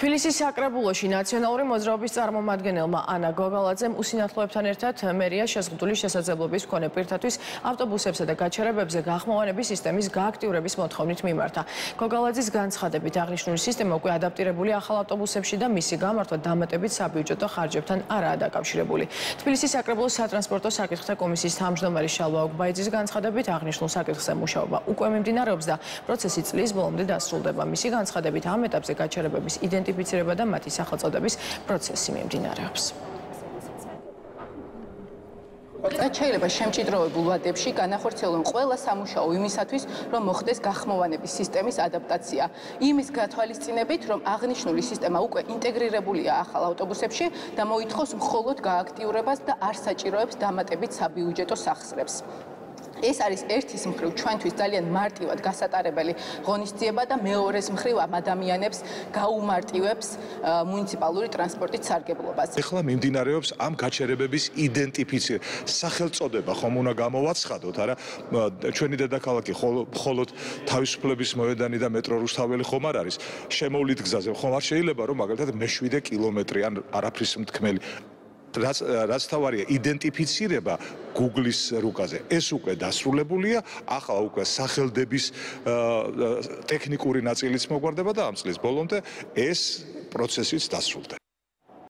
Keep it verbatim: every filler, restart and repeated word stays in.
თბილისის საკრებულოში ნაციონალური მოძრაობის წარმომადგენელმა ანა გოგალაძემ უსინათლოებთან ერთად მერია შეზღუდული შესაძლებლობის მქონე პირთათვის ავტობუსებსა და გაჩერებებზე გახმოვანების სისტემის გააქტიურების მოთხოვნით მიმართა. გოგალაძის განცხადებით აღნიშნული სისტემა უკვე ადაპტირებულია ახალ ავტობუსებში და მისი გამართვა დამატებით საბიუჯეტო ხარჯებთან არაა დაკავშირებული. თბილისის საკრებულოს სატრანსპორტო საკითხთა კომისიის თავმჯდომარე შალვა ოგბაიძის განცხადებით აღნიშნულ საკითხზე მუშაობა უკვე მიმდინარეობს და პროცესი წლის ბოლომდე დასრულდება. მისი განცხადებით ამ ეტაპზე გაჩერებების იდენტიფიცირება და მათი სახელწოდების პროცესი მიმდინარეობს. შეიძლება შემჭიდროვებულ ვადებში განახორციელონ ყველა სამუშაო იმისათვის, რომ მოხდეს გახმოვანების სისტემის ადაპტაცია. იმის გათვალისწინებით, რომ აღნიშნული სისტემა უკვე ინტეგრირებულია ახალ ავტობუსებში და მოითხოვს მხოლოდ გააქტიურებას და არ საჭიროებს დამატებით საბიუჯეტო სახსრებს. ეს არის ერთის მხრივ ჩვენთვის ძალიან მარტივად გასატარებელი ღონისძიება და მეორეს მხრივ ამ ადამიანებს გაუმარტივებს მუნიციპალური ტრანსპორტით სარგებლობას. ეხლა მიმდინარეობს ამ გაჩერებების იდენტიფიცირება. სახელწოდება ხომ უნდა გამოვაცხადოთ, არა? ჩვენი დედაქალაქი მხოლოდ თავისუფლების მოედანი და მეტრო რუსთაველი ხომ არ არის? შემოვლით გზაზე ხომ არ შეიძლება რომ მაგალითად მეშვიდე კილომეტრი ან არაფრის მთქმელი რაც რაც თავარია იდენტიფიცირება Google-ის რუკაზე. ეს უკვე დასრულებულია, ახლა უკვე სახელდების ტექნიკური ნაწილიც მოგვარდება და ამ წლის ბოლომდე ეს პროცესიც დასრულდება.